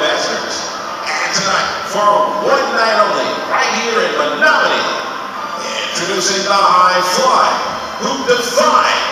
Masters. And tonight, for one night only, right here in Menominee, introducing the High Fly, who defy